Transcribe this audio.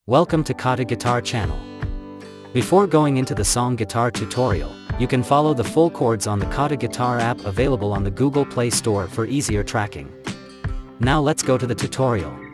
Welcome to KhaTo Guitar channel. Before going into the song guitar tutorial, you can follow the full chords on the KhaTo Guitar app available on the Google Play Store for easier tracking. Now let's go to the tutorial.